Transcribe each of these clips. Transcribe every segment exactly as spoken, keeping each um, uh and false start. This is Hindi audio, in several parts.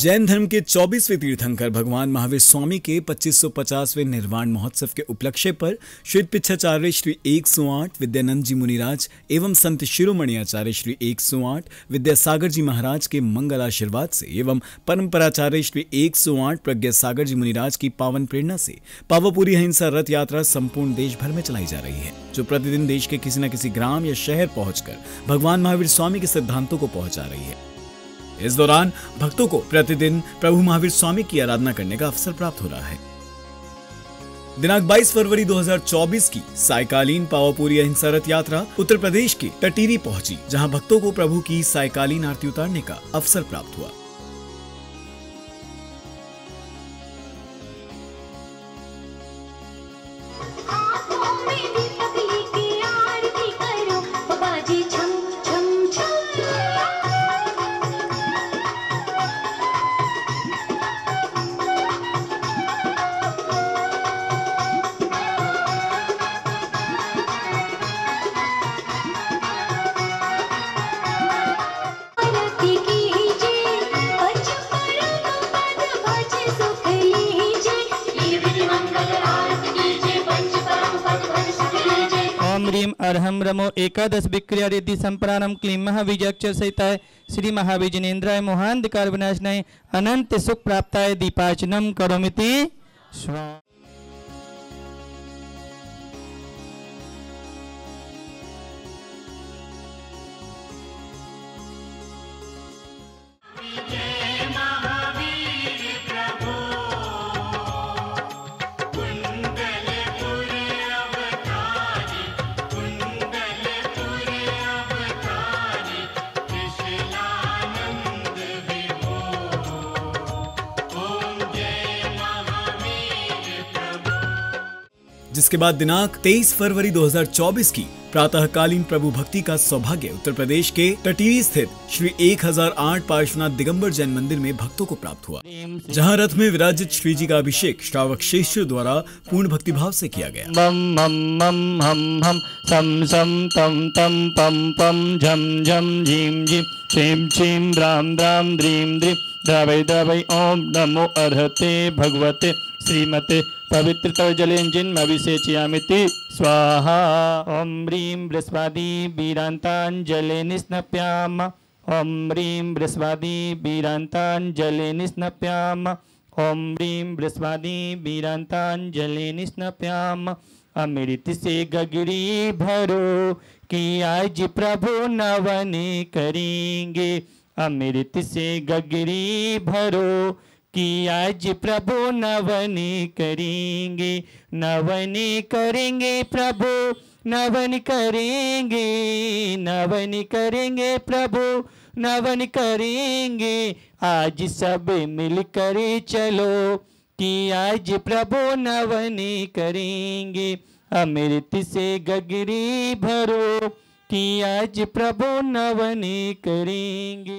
जैन धर्म के चौबीसवें तीर्थंकर भगवान महावीर स्वामी के पच्चीस सौ पचासवें निर्वाण महोत्सव के उपलक्ष्य पर श्री पिच्छाचार्य श्री एक सौ आठ विद्यानंद जी मुनिराज एवं संत शिरोमणि आचार्य श्री एक सौ आठ विद्यासागर जी महाराज के मंगल आशीर्वाद से एवं परंपराचार्य श्री एक सौ आठ प्रज्ञासागर जी मुनिराज की पावन प्रेरणा से पावापुरी अहिंसा रथ यात्रा संपूर्ण देश भर में चलाई जा रही है, जो प्रतिदिन देश के किसी न किसी ग्राम या शहर पहुंचकर भगवान महावीर स्वामी के सिद्धांतों को पहुंचा रही है। इस दौरान भक्तों को प्रतिदिन प्रभु महावीर स्वामी की आराधना करने का अवसर प्राप्त हो रहा है। दिनांक बाईस फरवरी दो हज़ार चौबीस की सायकालीन पावापुरी अहिंसा रथ यात्रा उत्तर प्रदेश के टटीरी पहुंची, जहां भक्तों को प्रभु की सायकालीन आरती उतारने का अवसर प्राप्त हुआ। ह्रीम अर्हम रमो एकादश विक्रिया रिद्धि संप्राणम क्लीं महाविजयक्षर सहिताय श्री महाविजनेन्द्राय मोहांधकार विनाशनाय अनंत सुख प्राप्ताय दीपाचनम करोमिति स्वा। जिसके बाद दिनांक तेईस फरवरी दो हज़ार चौबीस की प्रातःकालीन प्रभु भक्ति का सौभाग्य उत्तर प्रदेश के टटीरी स्थित श्री एक हज़ार आठ पार्श्वनाथ दिगंबर जैन मंदिर में भक्तों को प्राप्त हुआ, जहां रथ में विराजित श्री जी का अभिषेक श्रावक शिष्यों द्वारा पूर्ण भक्तिभाव से किया गया। मम मम मम हम हम सम सम तम तम पम पम झम झम झीम झीम छीम छीम द्राम द्राम द्रीम द्रीम द्रावै द्रावै ओम नमो अर्हते भगवते श्रीमते पवित्रतर जलेंजिन्मभिषेचयामिति स्वाहा। ओम ह्रीं बृहस्पति वीरांतांजले निस्नप्याम ओम ह्रीं बृहस्पति वीरांतांजले निस्नप्याम ओम ह्रीं बृहस्पति वीरांतांजले निस्नप्याम। अमृत से गगरी भरो कि आज प्रभु नवने करेंगे, अमृत से गगरी भरो कि आज प्रभु नवनी करेंगे, नवनी करेंगे प्रभु नवन करेंगे, नवन करेंगे प्रभु नवन करेंगे। आज सब मिलकर चलो कि आज प्रभु नवनी करेंगे, अमृत से गगरी भरो कि आज प्रभु नवनी करेंगे।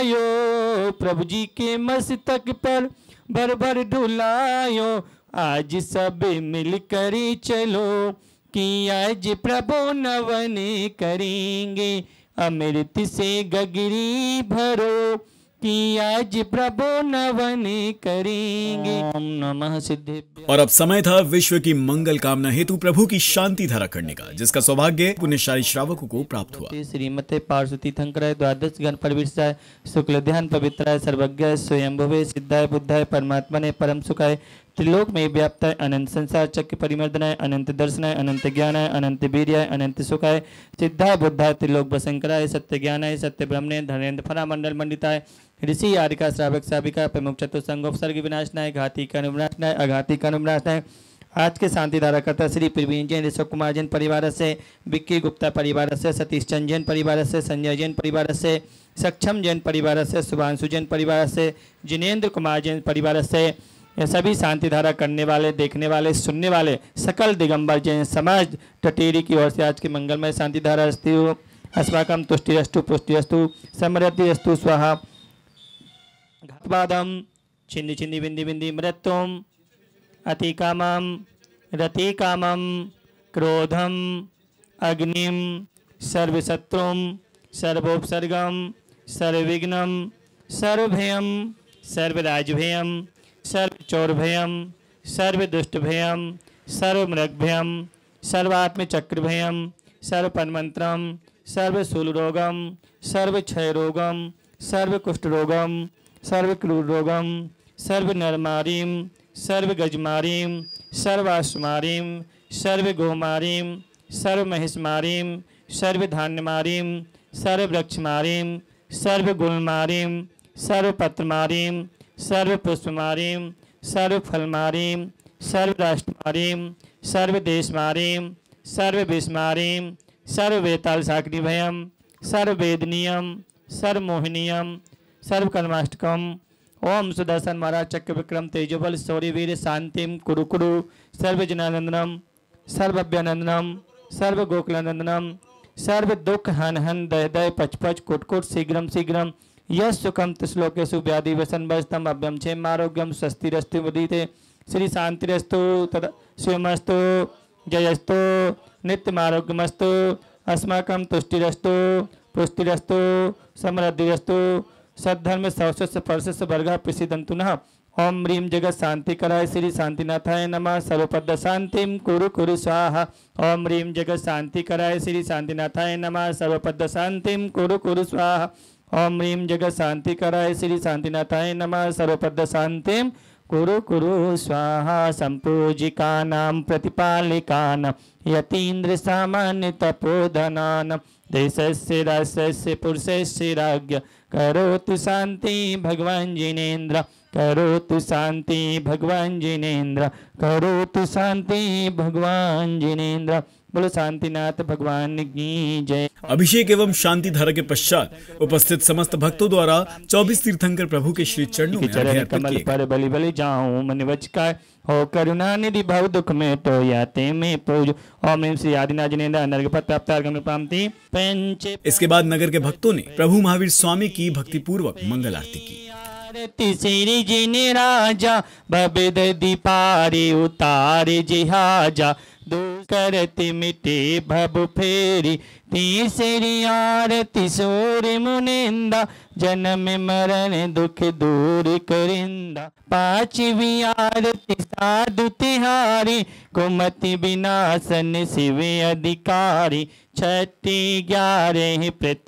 आयो प्रभु जी के मस्तक पर भर भर डुलायो, आज सब मिलकर चलो कि आज प्रभु नवनी करेंगे, अमृत से गगरी भरो कि आज प्रभु नवनी करेंगे। ओम नमः सिद्धेभ्यो। और अब समय था विश्व की मंगल कामना हेतु प्रभु की शांति धारा करने का, जिसका सौभाग्य पुण्यशाली श्रावकों को प्राप्त हुआ। श्रीमते पार्श्वती थंकराय द्वादश गण परिवीरसाय शुक्ल ध्यान पवित्राय सर्वज्ञ स्वयंभुवे सिद्धाय बुद्धाय परमात्मने परम सुखाय त्रिलोक में व्याप्ताय अनंत संसार चक्र परिमर्दनाय अनंत दर्शनाय अनंत ज्ञानाय अनंत वीर्याय अनंत सुखाय सिद्धाय बुद्धाय त्रिलोक वशंकराय सत्य ज्ञानाय सत्य ब्रह्मणे धनेन्द्र फला मंडल मंडिताय ऋषि आरिका श्रावक साविका प्रमुख चतुसंगोपसर्ग विनाशनाय घाती का अनुविनाशनाय अघाती का अनुविनाशनाय। आज के शांति धारा करता श्री प्रवीण जैन ऋषभ कुमार जैन परिवार से, विक्की गुप्ता परिवार से, सतीश चंद जैन परिवार से, संजय जैन परिवार से, सक्षम जैन परिवार से, शुभांशु जैन परिवार से, जिनेन्द्र कुमार जैन परिवार से, ये सभी शांति धारा करने वाले, देखने वाले, सुनने वाले सकल दिगंबर जैन समाज टटेरी की ओर से आज की मंगलमय शांति धारा रस्तु अस्माकं तुष्टिरस्तु पुष्टिरस्तु समृद्धिरस्तु स्वाहा। घातवादम छिन्नि छिन्नि बिंदी बिंदी मृत्युम अतिकामम रतिकामम क्रोधम अग्निम सर्वशत्रुम सर्वोपसर्गम सर्वविघ्नम सर्वभयम सर्वराजभयम सर्वचौरभयम सर्वदुष्टभयम सर्वमृगभयम सर्वात्मचक्रभयम सर्वपन्मंत्रम सर्वशूलरोगम सर्वक्षयरोगम सर्वकुष्ठरोगम सर्वक्रूररोगम सर्वनरमारीम सर्वगजमारीम सर्वाश्वमारीम सर्वगोमारीम सर्वमहिषमारीम सर्वधान्यमारीम सर्ववृक्षमारीम सर्वगुणमारीम सर्वपत्रमारीम सर्वपुष्पमारीम सर्वफलमारीम सर्वराष्ट्रमारीम सर्वदेशमारीम सर्वविषमारीम सर्ववेतालसाग्निभयम सर्ववेदनीयम सर्वमोहिनीयम सर्वकर्माष्टकम। ओम सुदर्शन महाराज चक्र विक्रम तेजोबल शौर्य वीर शांतिम कुरु कुरु सर्वजनानंदनम सर्वभ्यानंदनम सर्वगोकुलानंदनम सर्व दुख हन हन दय दय पच पच कुट कुट शीघ्रम शीघ्रम यश सुखम श्लोकेशु व्याधि वसन वस्तम अभ्यम क्षेम आरोग्यम स्वस्तिरस्तु मुदीते श्री शांतिरस्तु तद शिवमस्तु जयस्तु नित्यमारोग्यमस्तु अस्माकं तुष्टिरस्तु पुष्टिरस्तु समृद्धिरस्तु सद्धर्म सौस्य परस्य वर्गा प्रसिद्धंतु नः। ओम ह्रीं जगत शांति कराय श्री शांतिनाथाय नमः सर्वपद शांतिम कुरु कुरु स्वाहा। ओम ह्रीं जगत शांति कराय श्री शांतिनाथाय नमः सर्वपद शांतिम कुरु कुरु स्वाहा। ओम ह्रीं जगत शांति कराय श्री शांतिनाथाय नमः सर्वपद शांतिम कुरु कुरु स्वाहा। संपूजिकानां प्रतिपालिकानां यतीन्द्र सामान्य तपोधनानां देशस्य राष्ट्रस्य पुरुषस्य राज्ञ करोतु शांति भगवान जिनेन्द्र करोतु शांति भगवान जिनेन्द्र करोतु शांति भगवान जिनेन्द्र। बोलो शांतिनाथ भगवान की जय। अभिषेक एवं शांति धारा के पश्चात उपस्थित समस्त भक्तों द्वारा चौबीस तीर्थंकर प्रभु के श्री चरणों में अर्घ्य अर्पित कमल किए। पर बलि बलि जाऊं मन वचकाय हो करुणा निधि भव दुख में तो याते में पूज। ओम ह्रीं श्री आदिनाथ जिनेन्द्र अनर्घ्यपद प्राप्तार्घ्यम प्राप्ति पंचे। इसके बाद नगर के भक्तों ने प्रभु महावीर स्वामी की भक्ति पूर्वक मंगल आरती की। आरती श्री जिने राजा बबिद दीपारी उतारे जिहाजा दो करती मिटे भव फेरी तीसरी आरती सूर्य मुनिंदा जन्म मरण दुख दूर करिंदा। पांचवी आरती साधु तिहारी कुमति विनाशन शिव अधिकारी। छठी ग्यारह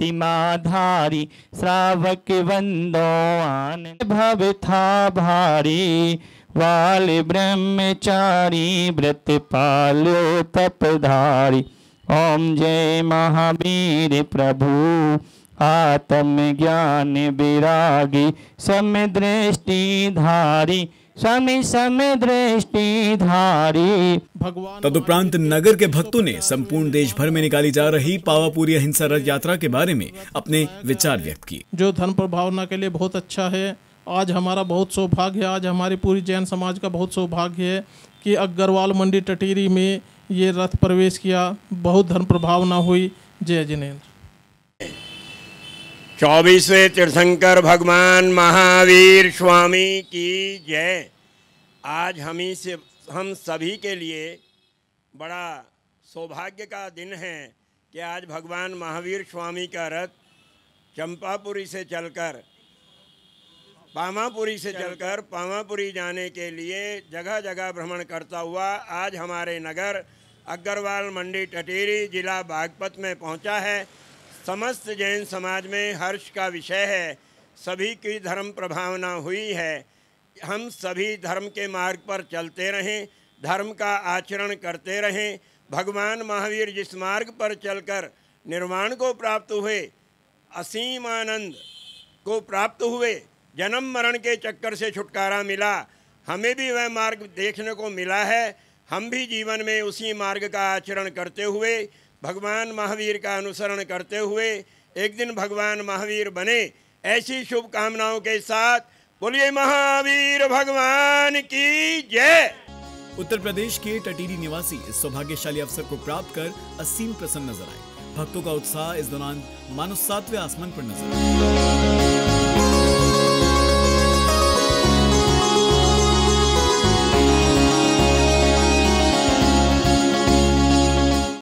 प्रतिमाधारी श्रावक वंदो आनंद भव था भारी। वाल ब्रह्मचारी व्रत पालो तपधारी। ओम जय महावीर प्रभु आत्म ज्ञान विरागी समय दृष्टि धारी स्वामी समय दृष्टि धारी भगवान। तदुपरांत नगर के भक्तों ने संपूर्ण देश भर में निकाली जा रही पावापुरी अहिंसा रथ यात्रा के बारे में अपने विचार व्यक्त किए। जो धर्म प्रभावना के लिए बहुत अच्छा है। आज हमारा बहुत सौभाग्य है, आज हमारी पूरी जैन समाज का बहुत सौभाग्य है कि अग्रवाल मंडी टटीरी में ये रथ प्रवेश किया। बहुत धर्म प्रभावना हुई। जय जिनेन्द्र। चौबीसवें तीर्थंकर भगवान महावीर स्वामी की जय। आज हम ही से हम सभी के लिए बड़ा सौभाग्य का दिन है कि आज भगवान महावीर स्वामी का रथ चंपापुरी से चलकर पामापुरी से चलकर पामापुरी जाने के लिए जगह जगह भ्रमण करता हुआ आज हमारे नगर अग्रवाल मंडी टटीरी जिला बागपत में पहुंचा है। समस्त जैन समाज में हर्ष का विषय है। सभी की धर्म प्रभावना हुई है। हम सभी धर्म के मार्ग पर चलते रहें, धर्म का आचरण करते रहें। भगवान महावीर जिस मार्ग पर चलकर निर्वाण को प्राप्त हुए, असीम आनंद को प्राप्त हुए, जन्म मरण के चक्कर से छुटकारा मिला, हमें भी वह मार्ग देखने को मिला है। हम भी जीवन में उसी मार्ग का आचरण करते हुए, भगवान महावीर का अनुसरण करते हुए एक दिन भगवान महावीर बने, ऐसी शुभकामनाओं के साथ बोलिए महावीर भगवान की जय। उत्तर प्रदेश के टटीरी निवासी इस सौभाग्यशाली अवसर को प्राप्त कर असीम प्रसन्न नजर आए। भक्तों का उत्साह इस दौरान मानो सातवें आसमान पर नजर आया।